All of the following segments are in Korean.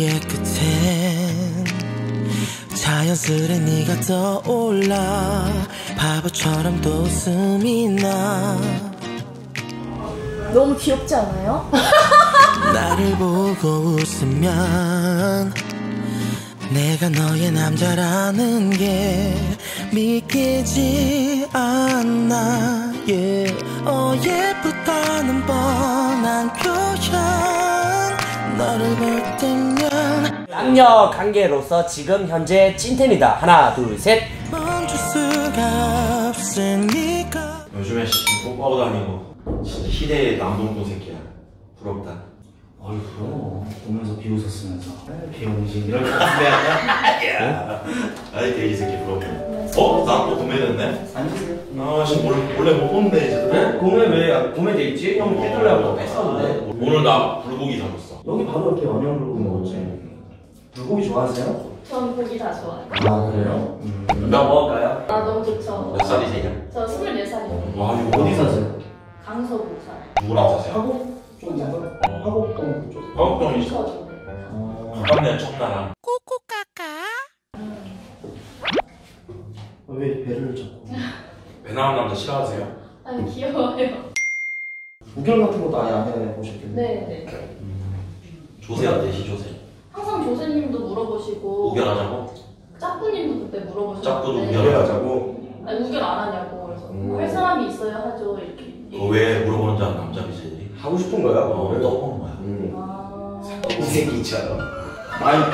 너의 끝엔 자연스레 네가 떠올라 바보처럼 또 웃음이 나. 너무 귀엽지 않아요? 나를 보고 웃으면 내가 너의 남자라는 게 믿기지 않나. 예쁘다는 뻔한 표현 너를 볼 때면 남녀 관계로서 지금 현재 찐텐이다. 하나 둘 셋. 멈출 수가 없으니까. 요즘에 뽀뽀하고 다니고 진짜 희대의 남동동 새끼야. 부럽다. 어이 그럼 보면서 비웃었으면서 비웃지 이럴 것 같은데 아까. 아이 돼지 새끼 부럽다. 나 또 구매됐네? 앉으세요. 아 지금 원래 못 보는데 이제. 그래? 구매 왜 구매돼 있지? 형 해달라고 뺐었는데. 오늘 나 불고기 사줬어. 여기 바로 이렇게 언양 불고기 먹었지. 불고기 좋아하세요? 전 고기 다 좋아해요. 아 그래요? 나 먹을까요? 아 너무 좋죠. 몇 살이세요? 저 24살이에요. 와 이거 어디 사세요? 강서구 살아요. 누구랑 사세요? 화곡 쪽인가? 화곡동 쪽. 화곡동이 저도. 가깝네 청나랑. 왜 배를 잡고? 배 나온 남자 싫어하세요? 아니 귀여워요. 우결 같은 것도 아예 안 해보셨겠네요? 네네. 조세한테 시조세. 항상 조세님도 물어보시고 우결하자고? 짝부님도 그때 물어보셨는데 짝부도 우결하자고? 아니 우결 안 하냐고. 그래서 할 사람이 있어야 하죠 이렇게. 왜 물어보는 줄 아는 남자 BJ들이? 하고 싶은 거야? 왜 떠보는 거야? 이 새끼처럼. 아니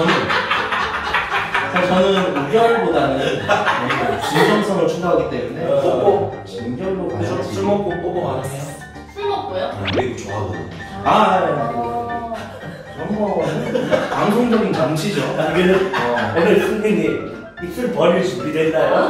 저는 우결보다는 진정성을 추구하기 때문에 진결로 가야지. 술 먹고 뽀뽀 가능해요? 술 먹고요? 미국 좋아하거든. 그런 거는 방송적인 장치죠. 오늘 선생님 입술 버릴 준비됐나요?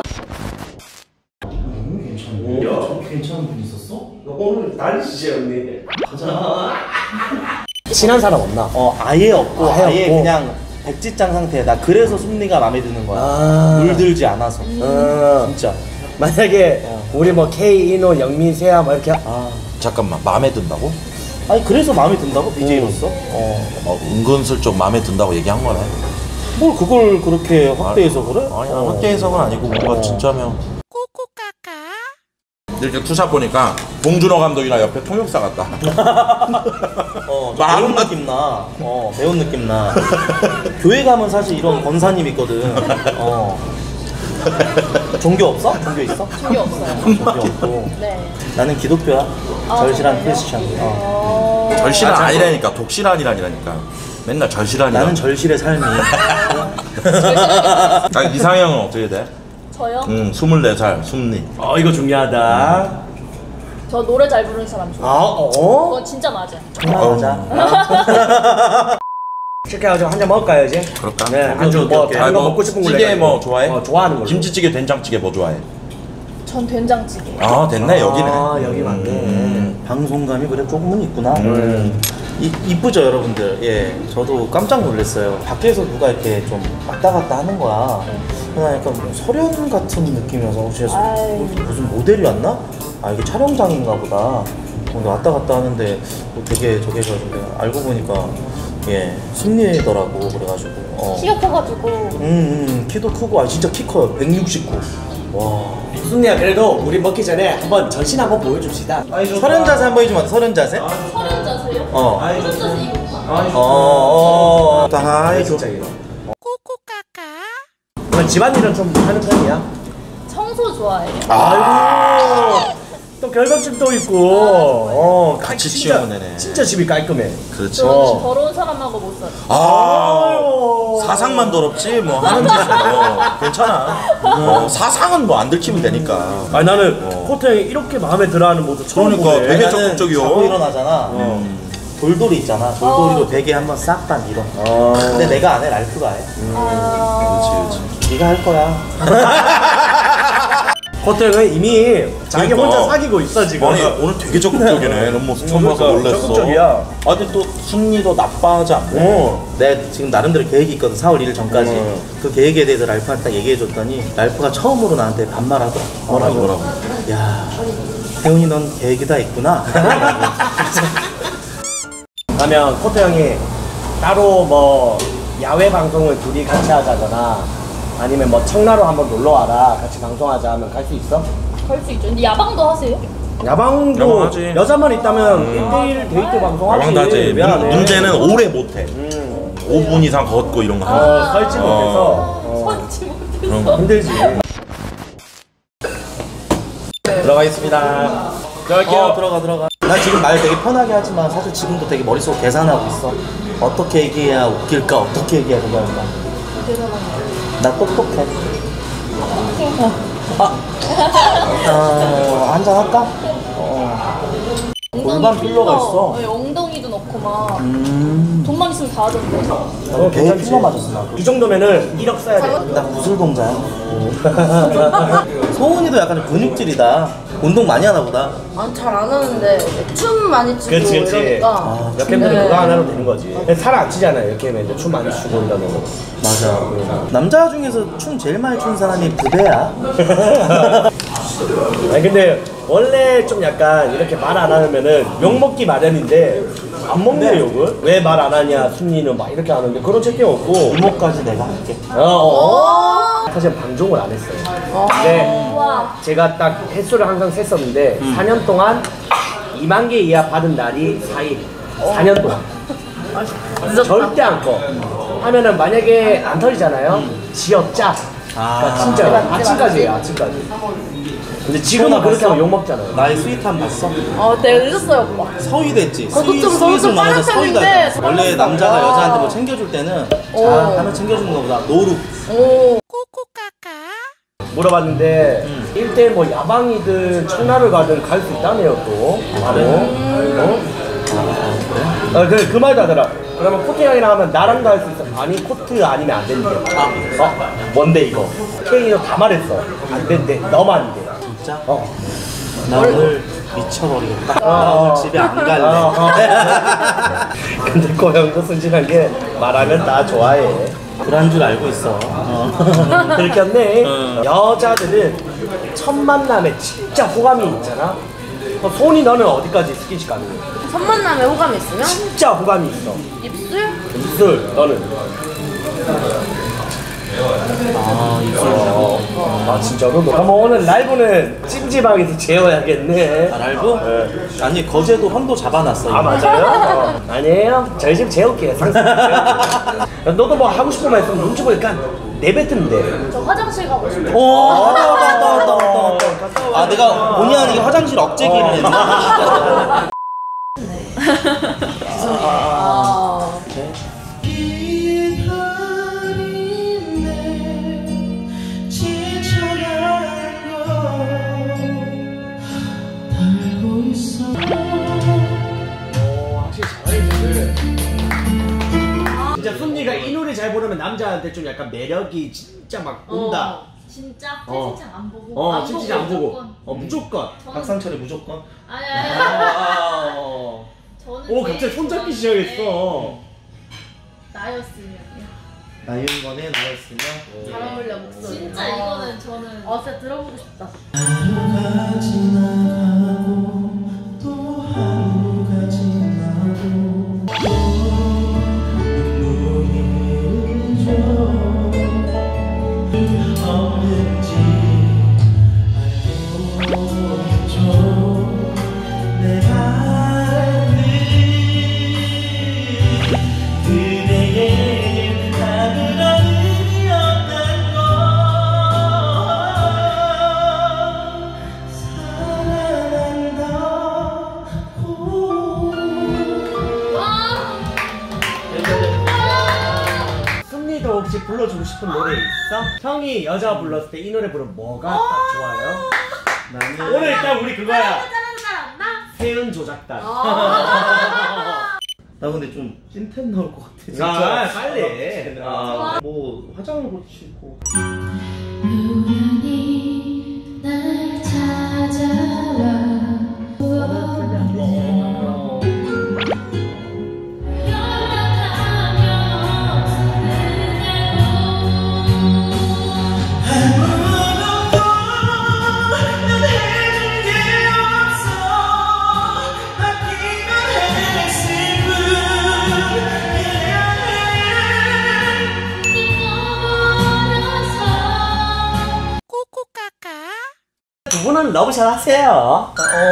너무 괜찮네. 저 괜찮은 분 있었어? 오늘 다니시죠 형님? 가자. 친한 사람 없나? 아예 없고 아예 그냥 백지장 상태야. 나 그래서 순리가 마음에 드는 거야. 물들지 않아서. 진짜. 만약에 우리 뭐 K, 이노, 영민, 세아 뭐 이렇게 잠깐만, 마음에 든다고? 아니 그래서 마음에 든다고 BJ로서? 은근슬쩍 마음에 든다고 얘기한 거네. 뭘 그걸 그렇게 확대해서 그래? 아니, 확대 해석은 아니고 뭔가 진짜면. 이렇게 투샷 보니까 봉준호 감독이랑 옆에 통역사 같다. 배운 느낌 나. 배운 느낌 나. 교회 가면 사실 이런 권사님 있거든. 종교 없어? 종교 있어? 종교 없어요. 종교 없고. 네. 나는 기독교야. 절실한 정말요? 크리스찬. 절실한 아니라니까, 독실한이라니까. 맨날 절실한이라. 나는 절실의 삶이. 이상형은 어떻게 돼? 저요? 24살, 순리. 이거 중요하다. 저 노래 잘 부르는 사람 좋아해요. 그거 진짜 맞아요. 맞아. 식혜가지고 한 잔 먹을까요 이제? 그럴까? 네, 안주 뭐 다른 거 먹고 싶은 걸로 찌개 해가지고. 뭐 좋아해? 좋아하는 걸로. 김치찌개, 된장찌개 뭐 좋아해? 전 된장찌개. 됐네, 여기네. 여기 맞네. 방송감이 그래 조금은 있구나. 이쁘죠 여러분들. 예, 저도 깜짝 놀랐어요. 밖에서 누가 이렇게 좀 왔다 갔다 하는 거야. 그냥 약간 뭐 설현 같은 느낌이어서 무슨 모델이 왔나? 이게 촬영장인가 보다. 근데 왔다 갔다 하는데 되게 저게 해가지고 알고 보니까 승리더라고. 그래가지고 키가 커가지고. 키도 크고 진짜 키 커요. 169. 와. 순이야 그래도 우리 먹기 전에 한번 전신 한번 보여줍시다. 서른 자세 한번 해주면 안 돼? 서른 자세? 서른 자세요? 서른 자세 이거 진짜 이거. 그럼 집안일은 좀 하는 편이야? 청소 좋아해요. 아이고 또 결혼증도 있고 같이 진짜, 치우면 되네. 진짜 집이 깔끔해. 그렇지. 저는 더러운 사람하고 못 살아요. 사상만 더럽지 뭐 하는 짓은 괜찮아. 사상은 뭐 안 들키면 되니까. 나는 코트 형이 이렇게 마음에 들어하는 모습 처음 그러니까 보네. 되게 적극적이요. 자고 일어나잖아. 돌돌이 있잖아. 돌돌이로 베개 한번 싹 다 밀어. 근데 내가 안 해. 랄프가 해. 그렇지. 네가 할 거야. 코트 형은 이미 자기 그러니까. 혼자 사귀고 있어 지금. 아니 오늘 되게 적극적이네. 이런 모습 처음 봐서 그러니까 놀랬어. 적극적이야. 근데 또 순리도 나빠하지 않고 내가 지금 나름대로 계획이 있거든. 4월 1일 전까지. 그 계획에 대해서 랄프한테 딱 얘기해줬더니 랄프가 처음으로 나한테 반말하더라. 뭐라고? 야, 태훈이 넌 계획이 다 있구나. 그러면 코트 형이 따로 뭐 야외 방송을 둘이 같이 하자거나 아니면 뭐 청라로 한번 놀러 와라 같이 방송하자 하면 갈 수 있어? 갈 수 있죠. 근데 야방도 하세요? 야방도 야방하지. 여자만 있다면 1대1 데이트 방송하지. 야방도 하지. 왜 안 해? 문제는 오래 못해. 5분 이상 걷고 이런 거 하면. 설치 못해서 설치 못해서. 그런 거. 힘들지. 들어가겠습니다. 들어갈게요. 들어가. 나 지금 말 되게 편하게 하지만 사실 지금도 되게 머릿속 계산하고 있어. 어떻게 얘기해야 웃길까? 어떻게 얘기해야 그럴까? 나 똑똑해. 한잔 할까? 골반 필러가 있어. 네, 엉덩이도 넣고 막 돈만 있으면 다 하던데. 배에 필러 맞았어 나. 이 정도면은 1억 써야 돼. 나 구슬동자야. 소은이도 약간 좀 근육질이다. 운동 많이 하나 보다. 잘 안 하는데 춤 많이 추고 그치. 이러니까 역캠들은 네. 그거 하나로 되는 거지. 살 안 찌잖아요. 역캠에 춤 많이 추고 이러면. 맞아. 남자 중에서 춤 제일 많이 추는 사람이 부배야. 아니 근데 원래 좀 약간 이렇게 말 안 하면은 욕 먹기 마련인데 안 먹네 욕을. 왜 말 안 하냐 순이는 막 이렇게 하는데 그런 채팅 없고. 이모까지 내가 할게. 사실 방종을 안 했어요. 근데 제가 딱 횟수를 항상 셌었는데 4년 동안 2만 개 이하 받은 날이 4일. 4년 동안. 절대 안 꺼. 하면은 만약에 안 터지잖아요. 지었자. 그러니까 진짜 아침까지 해요. 아침까지. 근데 지금은 그렇게 하면 욕 먹잖아요. 나의 스윗함 봤어? 내가 늦었어요, 오빠. 서희됐지. 저도 좀 스윗을 빠른 말해서 서희가 편인데 있다. 원래 남자가 여자한테 뭐 챙겨줄 때는 자 하면 챙겨주는 것보다 노루. 물어봤는데 1대1 뭐 야방이든 청라를 가든 갈 수 있다네요 또. 바로. 그 말도 하더라. 그러면 코트형이랑 하면 나랑도 할 수 있어. 아니 코트 아니면 안 된대. 뭔데 이거? K도 다 말했어. 안 된대. 너만 돼. 진짜? 나 오늘 미쳐버리겠다. 나 오늘 집에 안 갈래. 근데 그 형도 순진한 게 말하면 다 좋아해. 그런 줄 알고 있어. 들켰네. 여자들은 첫 만남에 진짜 호감이 있잖아. 손이 너는 어디까지 스킨십 가능해? 첫 만남에 호감이 있으면 진짜 호감이 있어. 입술? 입술 너는? 아 진짜로? 그럼 오늘 라이브는 찜질방에서 재워야겠네. 라이브? 아니 거제도 현도 잡아놨어. 아 맞아요? 아니에요. 저희 집 재울게요. 상상 재울게요. 너도 뭐 하고 싶은 말 있으면 눈치 보니까 내뱉으면 돼. 저 화장실 가고 싶어요. 아 내가 본의 아니게 화장실 억제기를 했네. 진짜 순이가 이 노래 잘 부르면 남자한테 좀 약간 매력이 진짜 막 온다. 진짜 채팅창 안 보고. 채팅창 안 보고. 무조건. 무조건. 박상철이 무조건. 아니. 저는 오 갑자기 손잡기 시작했어. 나였으면. 나윤건의 나였으면. 잘 어울려 목소리. 진짜 이거는 저는. 진짜 들어보고 싶다. 하루가 지나가고 또 하루가 지나고 눈물이 흘러 없는지 알고죠. 내가 그대에게 아무런 의미 없는 걸 순이도 혹시 불러주고 싶은 노래 있어? 형이 여자 불렀을 때 이 노래 부르면 뭐가 딱 좋아요? 나는 오늘 일단 우리 그거야. 세은 조작단. 나 근데 좀 찐텐 나올 것 같아. 아 빨리. 뭐 화장을 고치고. 우연히 날 찾아와 아무도 난 해준 게 없어. 바뀌면 했을 뿐. 손은 러브샷 하세요.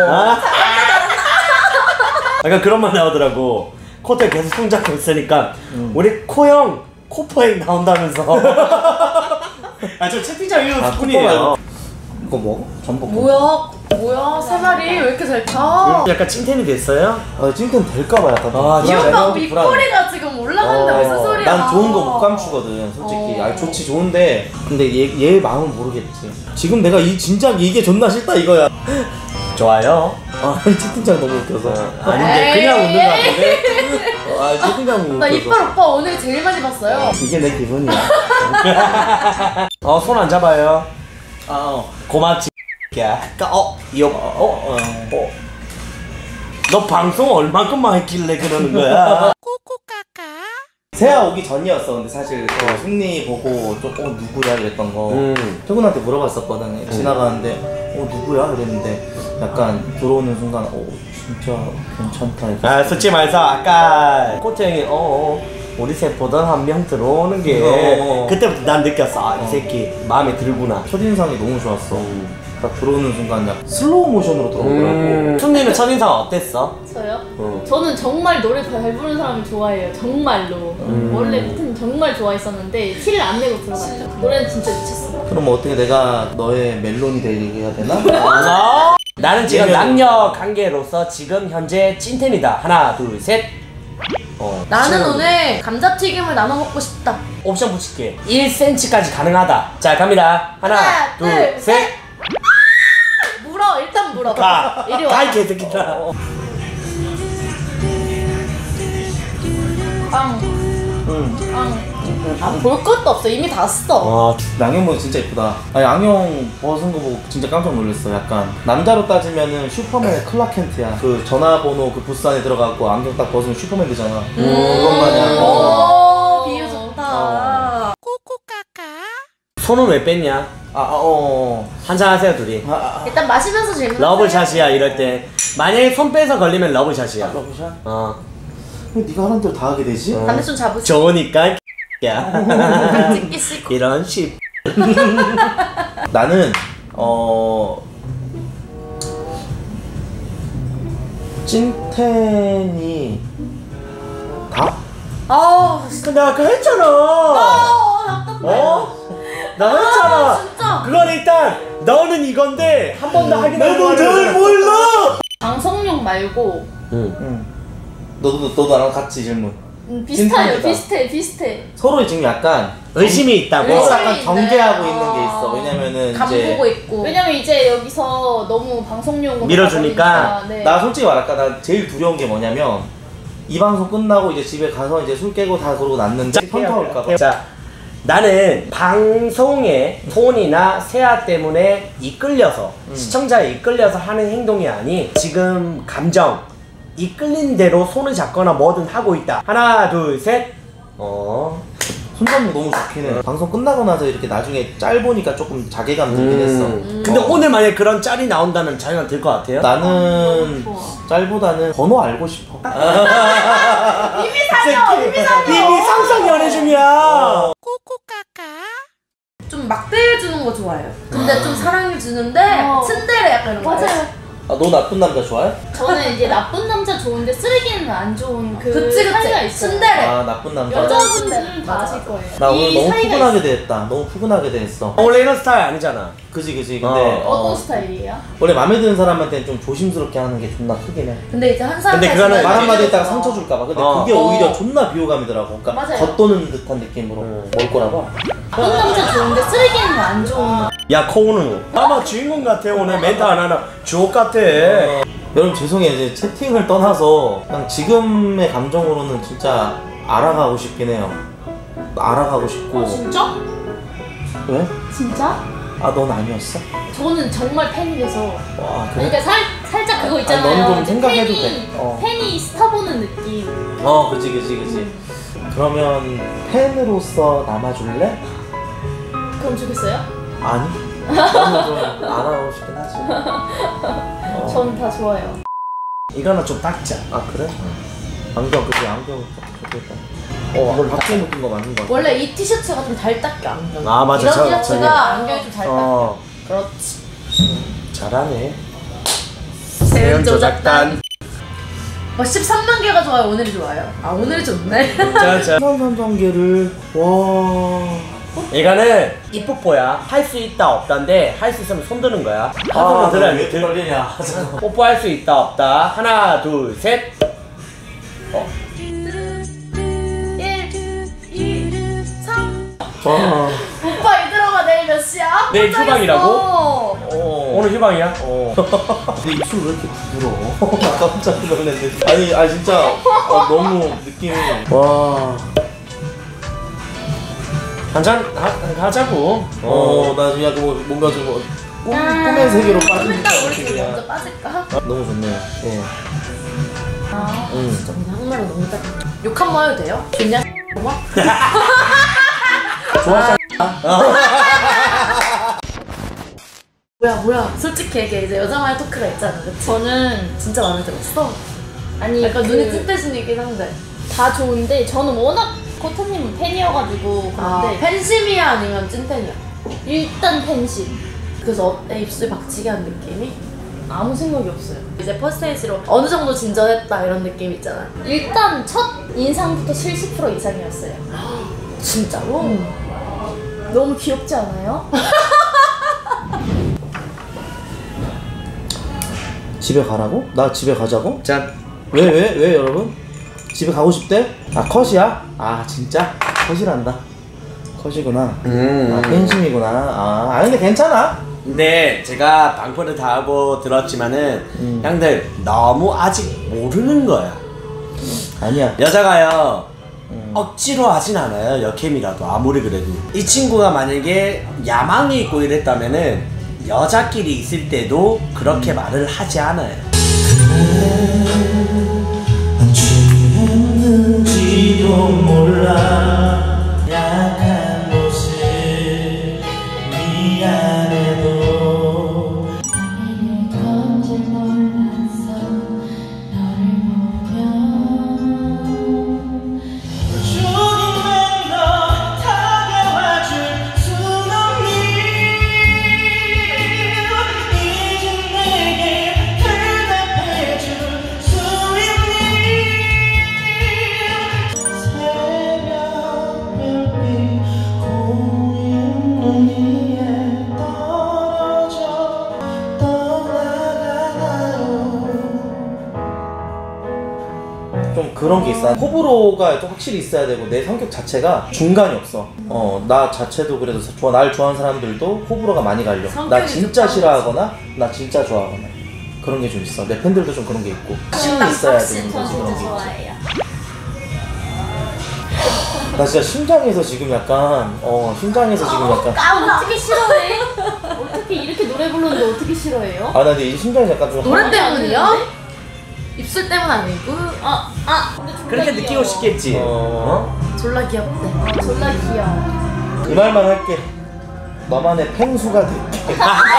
약간 그런 말 나오더라고. 코트에 계속 손잡고 있으니까 우리 코형 코퍼행 나온다면서. 아, 저 채팅창 읽는 분이에요. 이거 먹어? 전복. 뭐야? 세 마리 왜 이렇게 잘 타? 약간 찐텐이 됐어요? 찐텐 될까봐 약간. 아, 이 오빠 입꼬리가 지금 올라가는데 무슨 소리야? 난 좋은 거 못 감추거든, 솔직히. 아니, 좋지, 좋은데. 근데 얘 마음은 모르겠지. 지금 내가 진작 이게 존나 싫다 이거야. 좋아요. 채팅창 너무 웃겨서. 아닌데 그냥 웃는 거 같은데. 채팅창 너무 웃겨서. 나 이빨 오빠 오늘 제일 많이 봤어요. 이게 내 기분이야. 손 안 잡아요. 고맙지. 야, 너 방송 얼마큼만 했길래 그러는 거야? 세아 오기 전이었어. 근데 사실 승리 보고 좀 누구야 이랬던 거 태군한테 물어봤었거든. 지나가는데 누구야 이랬는데 약간 들어오는 순간 진짜 괜찮다 이렇게. 아, 솔직히 말해서 아까 코트 형이 우리 셋보다 한 명 들어오는 게 그때부터 난 느꼈어. 이 새끼 마음에 들구나. 첫인상이 너무 좋았어. 딱 들어오는 순간 약간 슬로우 모션으로 들어오더라고. 순이는 첫인상 어땠어? 저요? 저는 정말 노래 잘 부르는 사람을 좋아해요. 정말로. 원래부터는 정말 좋아했었는데 티를 안 내고 들어갔죠. 노래는 진짜 미쳤어요. 그럼 어떻게 내가 너의 멜론이 되게 해야 되나? 나는 지금 남녀 관계로서 지금 현재 찐텐이다. 하나, 둘, 셋. 나는 오늘 감자튀김을 나눠 먹고 싶다. 옵션 붙일게. 1cm까지 가능하다. 자, 갑니다. 하나, 둘, 셋. 물어, 일단 물어. 가. 이리 와. 가, 이 개새끼들아. 볼 것도 없어. 이미 다 써. 양현모 진짜 이쁘다. 양형 벗은 거 보고 진짜 깜짝 놀랐어. 약간 남자로 따지면은 슈퍼맨의 클라켄트야. 그 전화번호 그 부스 안에 들어가고 안경 딱 벗으면 슈퍼맨 되잖아. 그것 마냥. 오, 비유 좋다. 손은 왜 뺐냐? 한잔 하세요, 둘이. 일단 마시면서 질문. 러브샷이야, 이럴 때. 만약에 손 빼서 걸리면 러브샷이야. 러브샷? 왜 네가 하는 대로 다 하게 되지? 담배 좀 잡으시. 좋으니까 야. 찍기 싫고. 이런 씨. 나는 찐텐이 다? 근데 아까 했잖아. 나 했잖아. 진짜. 그건 일단 너는 이건데 한 번도 확인하고 잘 몰라. 방송용 말고 너도 나랑 같이 질문. 비슷해요. 찐텐이다. 비슷해. 서로 지금 약간 의심이 있다고. 약간 있네. 경계하고 있는 게 있어. 왜냐면은 간 이제 보고 있고. 왜냐면 이제 여기서 너무 방송용으로 밀어주니까. 가버리니까, 네. 나 솔직히 말할까? 나 제일 두려운 게 뭐냐면 이 방송 끝나고 이제 집에 가서 이제 술 깨고 다 그러고 났는데 현타 올까봐. 자, 나는 방송에 톤이나 세아 때문에 이끌려서 시청자에 이끌려서 하는 행동이 아닌 지금 감정 이끌린 대로 손을 잡거나 뭐든 하고 있다. 하나, 둘, 셋. 손잡는 너무 좋긴 해. 방송 끝나고 나서 이렇게 나중에 짤 보니까 조금 자괴감 들긴 했어. 근데 오늘 만약에 그런 짤이 나온다면 자기가 될 것 같아요? 나는 짤보다는 번호 알고 싶어. 이미 상상 연애 중이야. 좀 막대해주는 거 좋아해요. 근데 좀 사랑해주는데 츤데레 약간 이런 거. 맞아요. 너 나쁜 남자 좋아해? 저는 이제 나쁜 남자 좋은데 쓰레기는 안 좋은 그 그치. 사이가 있어요. 츤데레. 나쁜 남자. 여자분들은 다 아실 거예요. 나 오늘 이 너무 사이가 푸근하게 있어요. 됐다. 너무 푸근하게 됐어. 원래 이런 스타일 아니잖아. 그지. 근데 어떤 스타일이에요? 원래 마음에 드는 사람한테는 좀 조심스럽게 하는 게 존나 크긴 해. 근데 이제 한 사람. 근데 그거는 말 한마디 했다가 상처 줄까봐. 근데 그게 오히려 존나 비호감이더라고. 그러니까 맞아요. 겉도는 듯한 느낌으로 뭘 거라봐. 나쁜 남자 좋은데 쓰레기는 안 좋은. 야, 코우는 아마 주인공 같아. 오늘 멘트 안 하나 주옥 같아. 여러분 죄송해요. 이제 채팅을 떠나서 그냥 지금의 감정으로는 진짜 알아가고 싶긴 해요. 알아가고 싶고. 진짜? 왜? 진짜? 넌 아니었어? 저는 정말 팬이라서. 와 그래? 그러니까 살짝 그거 있잖아요. 넌 좀 이제 생각해도 팬이, 돼. 팬이 스타 보는 느낌. 그치. 그러면 팬으로서 남아줄래? 그럼 좋겠어요? 아니. 나는 좀 알아가고 싶긴 하지. 전 다 좋아요. 이거는 좀 닦자. 그래? 안경 좋겠다. 뭘 밖에 묶은 거 맞는 거 같아. 원래 이 티셔츠가 좀 잘 닦여 안경. 맞아. 이런 티셔츠가 안경이 좀 잘 닦여. 그렇지. 자, 잘하네. 세연 조작단. 13만 개가 좋아요. 오늘이 좋아요. 아 오늘이 좋네. 자. 13단계를 와. 이거는 이뽀뽀야. 할 수 있다 없다인데 할 수 있으면 손 드는 거야. 하소로 들어야 돼. 떨리냐. 뽀뽀할 수 있다 없다. 하나 둘 셋. 1, 2, 3. 와. 오빠 이들어가 내일 몇 시야? 내일 휴방이라고? 어. 오늘 휴방이야? 근데 입술 왜 이렇게 부드러워? 깜짝 놀랐네. 아니 진짜 너무 느낌이. 와. 한잔 하자고. 나 지금 약간 뭔가 좀 꿈의 세계로 빠진 좀 이따 우리 느낌이야. 지금 먼저 빠질까? 너무 좋네요. 예. 진짜 그냥 한국말로 너무 딱. 욕 한 번 해도 돼요? 좋냐? 고마? 좋아. 뭐야 솔직히 얘기해. 이제 여자만의 토크가 있잖아. 그치? 저는 진짜 마음에 들었어? 아니 약간 눈이 찐따신이긴 한데. 다 좋은데 저는 워낙 코트님 팬이어가지고 그런데 팬심이야 아니면 찐팬이야? 일단 팬심. 그래서 내 입술 박치게 한 느낌이? 아무 생각이 없어요. 이제 퍼스테이지로 어느 정도 진전했다 이런 느낌 있잖아. 일단 첫 인상부터 70% 이상이었어요. 진짜로? 너무 귀엽지 않아요? 집에 가라고? 나 집에 가자고? 짠. 왜 여러분? 집에 가고 싶대? 아 컷이야? 아 진짜? 컷이란다. 컷이구나. 아 팬심이구나. 아 근데 괜찮아. 근데 제가 방포를 다 하고 들었지만은 형들 너무 아직 모르는 거야. 아니야. 여자가요 억지로 하진 않아요. 여캠이라도 아무리 그래도. 이 친구가 만약에 야망이 있고 이랬다면은 여자끼리 있을 때도 그렇게 말을 하지 않아요. 취했는지도 몰라 약한 모습 미안해도 나에게 건지 몰랐어 너를 보면 조금만 더 다가와줄 순 없니 이제 내게 대답해줄 수 있니 새벽 별빛 고운 눈 위에 떨어져 떠나가나요. 좀 그런 게 있어. 호불호가 좀 확실히 있어야 되고 내 성격 자체가 중간이 없어. 나 자체도 그래도 날 좋아하는 사람들도 호불호가 많이 갈려. 나 성격이 진짜 좋다. 싫어하거나 나 진짜 좋아하거나 그런 게 좀 있어. 내 팬들도 좀 그런 게 있고. 확신이 있어야 되는 저 거지. 그런 진짜 게. 좋아해요. 나 진짜 심장에서 지금 약간 심장에서 지금 약간 어떻게 싫어해? 어떻게 이렇게 노래 부르는데 어떻게 싫어해요? 나 근데 이 심장이 약간 좀 노래 한- 때문이요? 입술 때문 아니고? 근데 졸라 그렇게 귀여워. 느끼고 싶겠지. 졸라 귀엽대. 졸라 귀여워. 이 말만 할게. 너만의 펭수가 될게.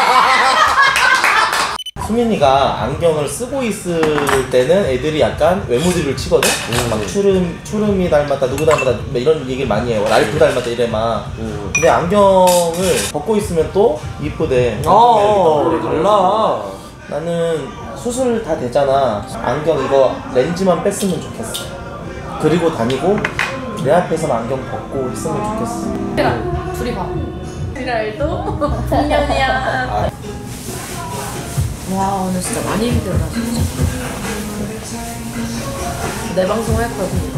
수민이가 안경을 쓰고 있을 때는 애들이 약간 외모들을 치거든? 막 추름이 닮았다, 누구 닮았다, 막 이런 얘기를 많이 해요. 랄프 닮았다, 이래 막. 근데 안경을 벗고 있으면 또 이쁘대. 달라. 나는 수술 다 됐잖아. 안경 이거 렌즈만 뺐으면 좋겠어. 그리고 다니고 내 앞에서는 안경 벗고 있으면 좋겠어. 둘이 봐. 그날도 풍년이야. 와 오늘 진짜 많이 힘들다 진짜. 내 방송 할 거거든요.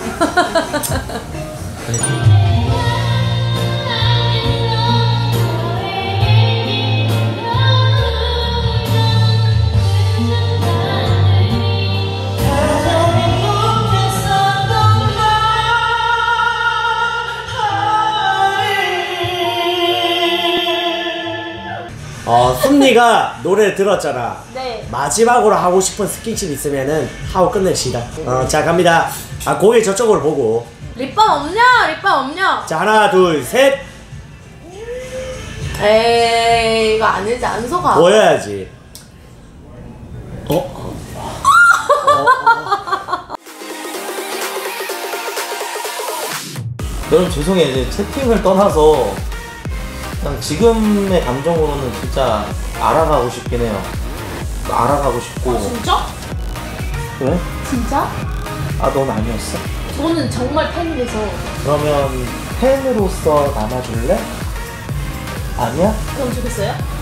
순리가 노래를 들었잖아. 네. 마지막으로 하고 싶은 스킨십 있으면은 하고 끝냅시다. 자 갑니다. 고개 저쪽으로 보고. 립밤 없냐? 립밤 없냐? 자 하나 둘 셋. 에이 이거 아니지 안 속아. 보여야지. 여러분 죄송해요. 이제 채팅을 떠나서 그냥 지금의 감정으로는 진짜 알아가고 싶긴 해요. 알아가고 싶고. 진짜? 왜? 진짜? 아, 넌 아니었어? 저는 정말 팬이라서. 그러면 팬으로서 남아줄래? 아니야? 그럼 좋겠어요?